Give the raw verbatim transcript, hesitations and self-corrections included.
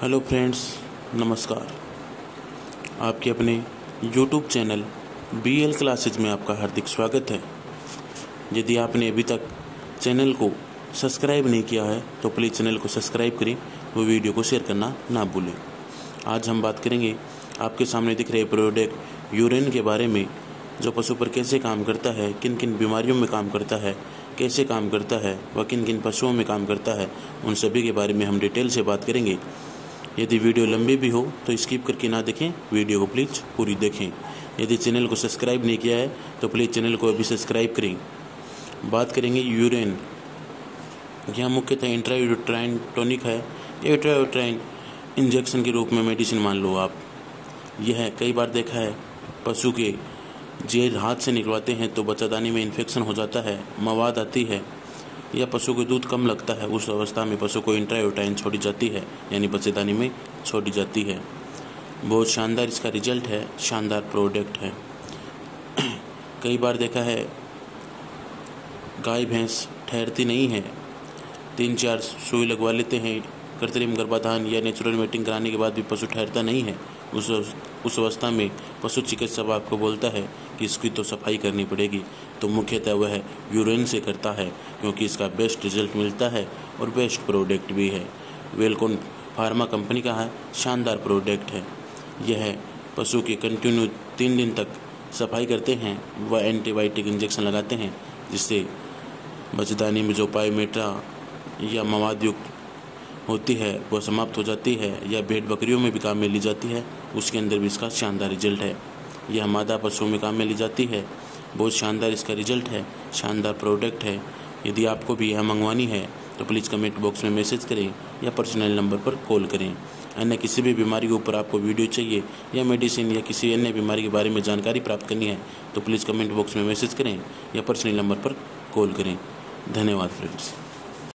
Hello friends, नमस्कार। आपके अपने YouTube channel B L classes में आपका हार्दिक स्वागत है। यदि आपने अभी तक चैनल को सब्सक्राइब नहीं किया है तो प्लीज़ चैनल को सब्सक्राइब करें, वो वीडियो को शेयर करना ना भूलें। आज हम बात करेंगे आपके सामने दिख रहे प्रोडक्ट यूरेन के बारे में, जो पशु पर कैसे काम करता है, किन किन बीमारियों में काम करता है, कैसे काम करता है व किन किन पशुओं में काम करता है, उन सभी के बारे में हम डिटेल से बात करेंगे। यदि वीडियो लंबी भी हो तो स्किप करके ना देखें, वीडियो को प्लीज़ पूरी देखें। यदि चैनल को सब्सक्राइब नहीं किया है तो प्लीज़ चैनल को अभी सब्सक्राइब करें। बात करेंगे यूरेन। यह मुख्यतः इंट्रायूट्राइन टॉनिक है। इंट्रायूट्राइन इंजेक्शन के रूप में मेडिसिन मान लो आप। यह कई बार देखा है, पशु के जेर हाथ से निकलवाते हैं तो बच्चादानी में इन्फेक्शन हो जाता है, मवाद आती है या पशु को दूध कम लगता है। उस अवस्था में पशु को इंट्रायूट्राइन छोड़ी जाती है, यानी बच्चेदानी में छोड़ी जाती है। बहुत शानदार इसका रिजल्ट है, शानदार प्रोडक्ट है। कई बार देखा है गाय भैंस ठहरती नहीं है, तीन चार सुई लगवा लेते हैं, कृत्रिम गर्भाधान या नेचुरल मेटिंग कराने के बाद भी पशु ठहरता नहीं है। उस उस अवस्था में पशु चिकित्सक आपको बोलता है कि इसकी तो सफाई करनी पड़ेगी, तो मुख्यतः वह यूरेन से करता है, क्योंकि इसका बेस्ट रिजल्ट मिलता है और बेस्ट प्रोडक्ट भी है। वेलकॉन फार्मा कंपनी का है, शानदार प्रोडक्ट है। यह पशु की कंटिन्यू तीन दिन तक सफाई करते हैं व एंटीबायोटिक इंजेक्शन लगाते हैं, जिससे बच्चेदानी में जो पायोमेट्रा या मवाद युक्त होती है वह समाप्त हो जाती है, या भेड़ बकरियों में भी काम में ली जाती है, उसके अंदर भी इसका शानदार रिजल्ट है। यह मादा पशुओं में काम में ली जाती है। बहुत शानदार इसका रिजल्ट है, शानदार प्रोडक्ट है। यदि आपको भी यह मंगवानी है तो प्लीज़ कमेंट बॉक्स में मैसेज करें या पर्सनल नंबर पर कॉल करें। अन्य किसी भी बीमारी के ऊपर आपको वीडियो चाहिए या मेडिसिन या किसी अन्य बीमारी के बारे में जानकारी प्राप्त करनी है तो प्लीज़ कमेंट बॉक्स में मैसेज करें या पर्सनल नंबर पर कॉल करें। धन्यवाद फ्रेंड्स।